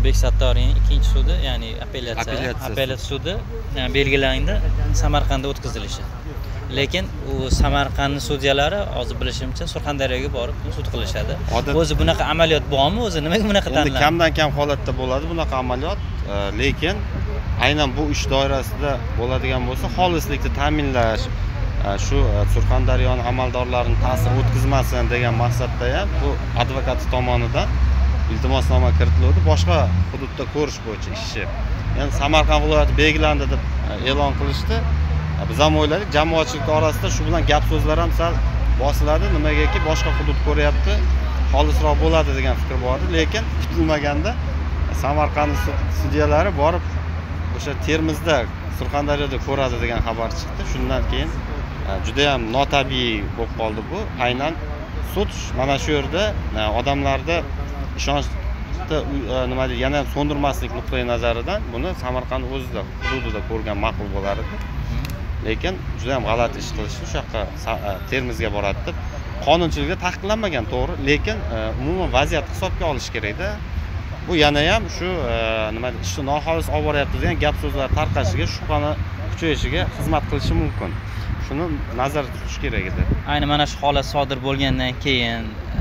Ulug'bek Sattoriyning ikkinchi sudi, ya'ni apellyatsiya sudi belgilanganda Samarqandda o'tkazilishi. Lekin u Samarqand sudyalari hozir bilishimcha Surxondaryoga borib sud qilishadi. O'zi bunaqa amaliyot bormi? O'zi nimaga bunaqa tanlandi? Endi kamdan kam holatda bo'ladi bunaqa amaliyot, lekin aynan bu ish doirasida bo'ladigan bo'lsa, xolislikni ta'minlash, shu Surxondaryoning amaldorlarining ta'sir o'tkazmasin degan maqsadda ham bu advokat tomonidan iltimosnoma kiritildi, boshqa hududda ko'rish bo'yicha ishchi. Endi Samarqand viloyati belgilandi deb e'lon qilishdi. Biz ham o'yladik, jamoatchilik orasida shu bilan gap so'zlar ham sal bosiladi, nimagaki boshqa hudud ko'ryapti, xolisroq bo'ladi degan fikr bor edi, lekin kutilmaganda Samarqand sudyalari borib o'sha Termizda, Surxondaryoda ko'radi degan xabar chiqdi. Shundan keyin juda ham notabiiy bo'lib qoldi bu. Aynan sud mana shu yerda odamlarda ishonchni nima deydi, yana ham so'ndirmaslik nuqtai nazaridan buni Samarqand o'zida hududida ko'rgan ma'qul bo'lar edi. Lekin juda ham g'alati ish qilishdi. Shu yoqqa Termizga boradi deb qonunchilikda taqiqlanmagan, to'g'ri, lekin umuman vaziyatni hisobga olish kerak-da. Bu yana ham shu nima deydi, ishni noxolis olib boryapti degan gap so'zlar tarqashiga, shubhani kuchayishiga xizmat qilishi mumkin. Shuni nazarda tutish kerak edi. Ayni mana shu holat sodir bo'lgandan keyin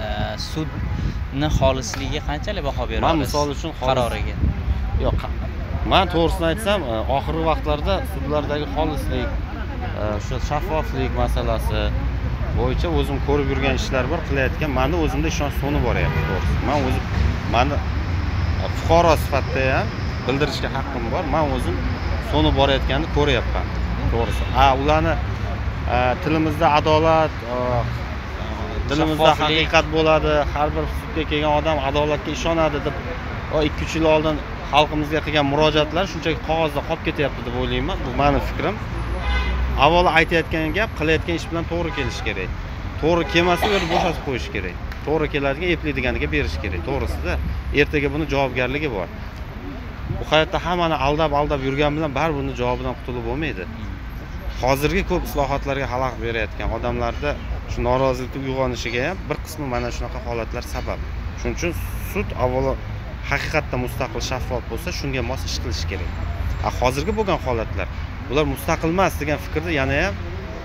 sudni xolisligiga qanchalik baho berasiz? Men misol uchun qaroriga. Yo'q, men to'g'risini aytsam, oxirgi vaqtlarda sudlardagi xolislik, shu shaffoflik masalasi bo'yicha o'zim ko'rib yurgan ishlar bor, qilayotgan. Menda o'zimda ishonch so'ni boryapti, to'g'risi. Men o'zim fuqaro sifatida ham bildirishga haqqim bor. Men o'zim so'ni borayotganini ko'ryapman, to'g'risi. Ularni tilimizda adolat, dilimizda haqiqat bo'ladi, har bir sudga kelgan odam adolatga ishonadi deb 2-3 yil oldin xalqimizga qilgan murojaatlar shunchaki qog'ozda qolib ketyapti deb o'ylayman. Bu mening fikrim. Avvalo aytayotgan gap qilayotgan ish bilan to'g'ri kelish kerak. To'g'ri kelmasa u yerda bo'shatib qo'yish kerak. To'g'ri keladigan, eplaydiganiga berish kerak. To'g'risida ertaga buni javobgarligi bor. Bu hayotda hammani aldab yurgan bilan baribir buni javobidan qutulib bo'lmaydi. Hozirgi ko'p islohotlarga xalaqit berayotgan odamlarda shu norozilikning uyg'onishiga ham bir qismi mana shunaqa holatlar sabab. Shuning uchun sud avvalo haqiqatda mustaqil, shaffof bo'lsa, shunga mos ish qilish kerak. Hozirgi bo'lgan holatlar, bular mustaqil emas degan fikrda yana ham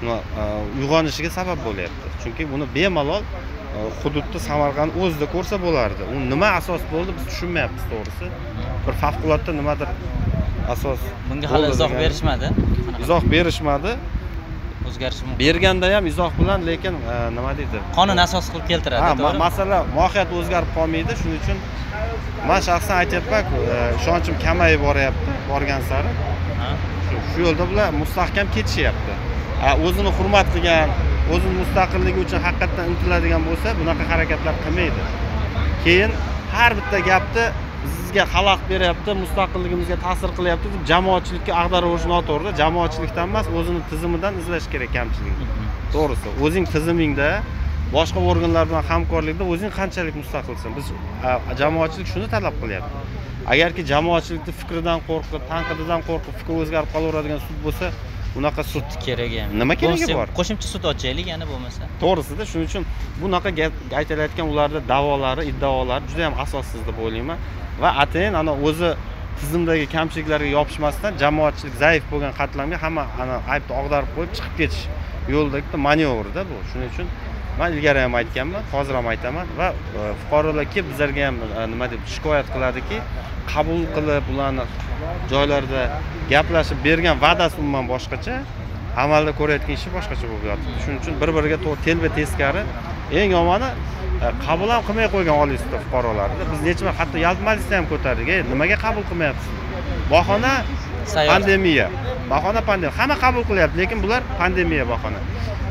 uyg'onishiga sabab bo'lyapti. Chunki buni bemalol hududda Samarqand o'zida ko'rsa bo'lardi. U nima asos bo'ldi, biz tushunmayapmiz, to'g'risi. Bir favqulodda nimadir asos. Bunga hali izoh berishmadi. Izoh berishmadi. O'zgarishi mumkin. Berganda ham izoh bilan, lekin nima deydi? Qonun asos qilib keltiradi, to'g'ri? Masala mohiyati o'zgarib qolmaydi. Shuning uchun men shaxsan aytayapman, ishonchim kamayib boryapti, borgan sari. Shu yo'lda bular mustahkam ketishyapti. O'zini hurmat qilgan, o'zini mustaqilligi uchun haqiqatan intiladigan bo'lsa, bunaqa harakatlar qilmaydi. Keyin har bitta gapni sizga xalaqit beryapti, mustaqilligimizga ta'sir qilyapti deb jamoatchilikka ag'darib noto'g'ri. Jamoatchilikdan emas, o'zini tizimidan izlash kerak kamchilikni. To'g'risi, o'zing tizimingda, boshqa organlar bilan hamkorlikda o'zing qanchalik mustaqilsan. Biz jamoatchilik shuni talab qilyapti. Agarki jamoatchilikning fikridan qo'rqib, tanqididan qo'rqib, fikr o'zgarib qolaveradigan sud bo'lsa, bunaqa sud kerak ham. Nima keragi bor? Qo'shimcha sud ochaylik, yana bo'lmasa. To'g'risida, shuning uchun bunaqa aytilayotgan ularda da'volari, iddaolari juda ham asossiz deb o'ylayman va atayin o'zi tizimdagi kamchiliklarga yopishmasdan jamoatchilik zaif bo'lgan qatlamga hamma aybni og'darib qo'yib chiqib ketish yo'lidagi manyovrda bu. Shuning uchun men ilgari ham aytganman, hozir ham aytaman va fuqarolar kelib bizlarga ham nima deb shikoyat qiladiki, qabul qilib ularni joylarda gaplashib bergan va'dasi umuman boshqacha, amalda ko'rayotgan ishi boshqacha bo'lib yotibdi. Shuning uchun bir-biriga telba teskari, eng yomoni qabul ham qilmay qo'ygan Oliy sud fuqarolarni. Biz necha marta hatto yaltmalisni ham ko'tardik. Nimaga qabul qilmayapsiz? Bahona pandemiya. Bahona pandemiya. Hamma qabul qilyapti, lekin bular pandemiya bahona.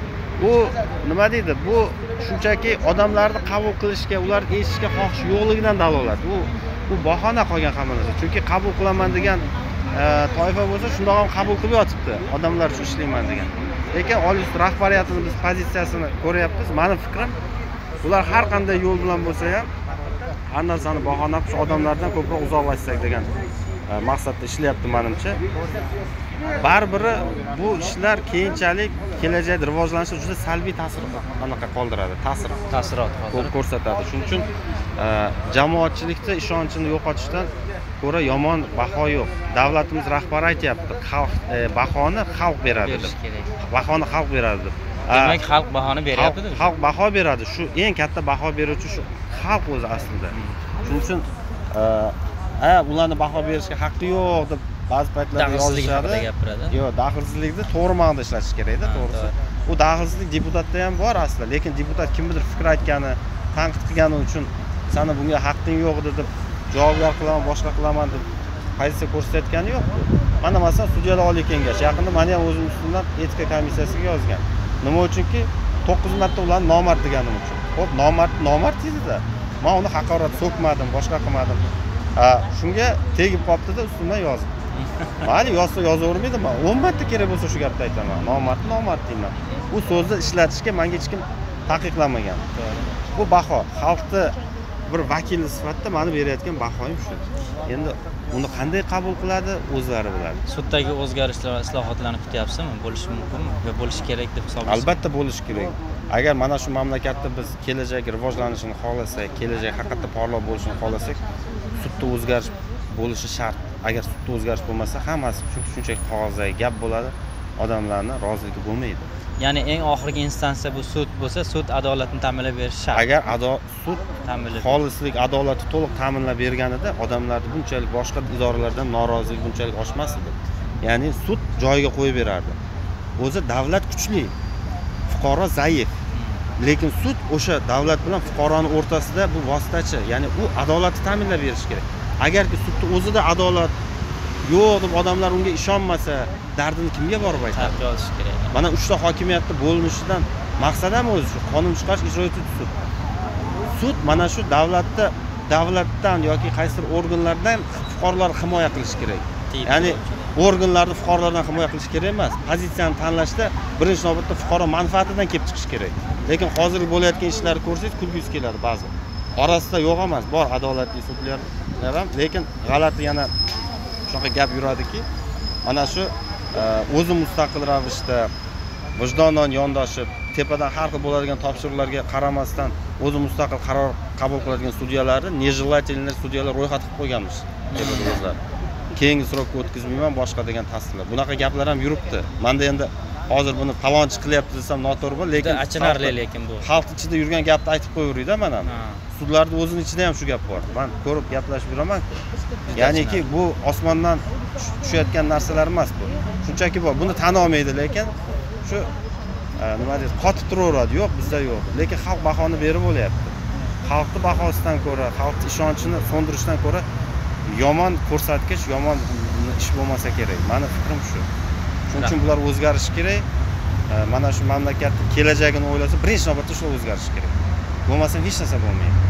Bu nima deydi? Bu shunchaki odamlarni qabul qilishga, ular eshitishga xohish yo'qligidan dalolat. Bu bahona qolgan hamma narsa. Chunki qabul qilaman degan toifa bo'lsa, shundoq ham qabul qilib yotibdi. Odamlar shu ishlayman degan. Lekin Oliy sud rahbariyatining biz pozitsiyasini ko'ryapmiz. Mening fikrim, ular har qanday yo'l bilan bo'lsa ham har narsani bahona qilib odamlardan ko'proq uzoqlashsak degan maqsadda ishlayapti menimcha. Barbiri bu ishlar keyinchalik kelajakda rivojlanishda juda salbiy ta'sir qoldiradi, Ta'sirot ko'rsatadi. Shuning uchun jamoatchilikda ishonchini yo'qotishdan ko'ra yomon baho yo'q. Davlatimiz rahbari aytayapti, bahoni xalq beradi deb. Bahoni xalq beradi deb. Demak, xalq bahoni beryapti. Xalq baho beradi. Shu eng katta baho beruvchi shu xalq o'zi aslida. Shuning uchun ularni baho berishga haqqi yo'q deb ba'zi paytlarda yozishadi. Yo'q, daxlsizlikni to'g'ri ma'noda ishlatish kerak-da, to'g'risi. U daxlsizlik deputatda ham bor aslida, lekin deputat kimnidir fikr aytgani, tanqid qilgani uchun "Seni bunga haqqing yo'q" deb javobgar qilaman, boshqa qilaman deb pozitsiya ko'rsatgani yo'q. Mana masalan, Sudyalar oliy kengashi yaqinda meni ham o'zim ustimdan etika komissiyasiga yozgan. Nima uchunki 9 marta ularni nomard deganim uchun. Xo'p, nomard deydi-da. Men uni haqorat so'kmadim, boshqa qilmadim. Shunga tegib qolibdi-da, ustimdan yozdim. Mayli, yozsa yozavermaydi, men 10 marta kerak bo'lsa shu gapni aytaman. Nomard deyman. Bu so'zni ishlatishga menga hech kim taqiqlamagan. Bu baho xalqni bir vakili sifatida meni berayotgan bahoim shu. Endi uni qanday qabul qiladi, o'zlari biladi. Suddagi o'zgarishlar va islohotlarni kutyapsizmi? Bo'lishi mumkinmi va bo'lishi kerak deb hisoblaysiz? Albatta bo'lishi kerak. Agar mana shu mamlakatda biz kelajak rivojlanishini xohlasak, kelajak haqiqatda porloq bo'lishini xohlasak, sudda o'zgarish bo'lishi shart. Agar sudda o'zgarish bo'lmasa, hammasi shunchaki qog'ozdagi gap bo'ladi, odamlarning roziligi bo'lmaydi. Ya'ni eng oxirgi instansiya bu sud bo'lsa, sud adolatni ta'minlab berishi shart. Agar sud xolislik, adolatni to'liq ta'minlab berganida odamlarni bunchalik boshqa idoralardan norozilik bunchalik oshmas edi. Ya'ni sud joyiga qo'yib berardi. O'zi davlat kuchli, fuqaro zaif. Lekin sud o'sha davlat bilan fuqaroning o'rtasida bu vositachi, ya'ni u adolatni ta'minlab berish kerak. Agarki sudda o'zida adolat yo'q deb odamlar unga ishonmasa, dardini kimga borib aytadi? Yozish kerak. Mana 3 ta hokimiyatni bo'linishidan maqsad ham o'zi shu, qonun chiqarish, ijro etuvchi sud. Sud mana shu davlatdan yoki qaysi organlardan fuqarolarni himoya qilish kerak. Ya'ni organlarni fuqarolardan himoya qilish kerak emas. Pozitsiyani tanlashda birinchi navbatda fuqaro manfaatidan kelib chiqish kerak. Lekin hozir bo'layotgan ishlarni ko'rsangiz kulgingiz keladi ba'zi. Orasida yo'q emas, bor adolatli sudlar ham, lekin g'alati yana shunaqa gap yuradiki, mana shu o'zi mustaqil ravishda vijdonan yondoshib, tepadan har xil bo'ladigan topshiriqlarga qaramasdan o'zi mustaqil qaror qabul qiladigan sudyalarni nejelaательный sudyalar ro'yxat qilib qo'yganmiz. O'zlari. Keyingi srokka o'tkazmayman, boshqa degan tasdiqlar. Bunaqa gaplar ham yuribdi. Menda endi hozir buni palonchi qilyapti desam noto'g'ri, lekin achinarli lekin bu. Xalq ichida yurgan gapni aytib qo'yaveradi mana. Sudlarda o'zining ichida ham shu gap bor. Men ko'rib gaplashib yuraman. Ya'niki bu osmondan tushayotgan narsalar emas bu. Shunchaki bor. Buni tan olmaydi, lekin shu nima deydi, qotib turaveradi. Yo'q, bizda yo'q. Lekin xalq bahoni berib bo'lyapti. Xalqning bahosidan ko'ra, xalqning ishonchini so'ndirishdan ko'ra yomon ko'rsatkich, yomon ish bo'lmasa kerak. Meni fikrim shu. Shuning uchun bular o'zgarishi kerak. Mana shu mamlakatning kelajagini o'ylasa, birinchi navbatda shu o'zgarishi kerak. Bo'lmasa hech narsa bo'lmaydi.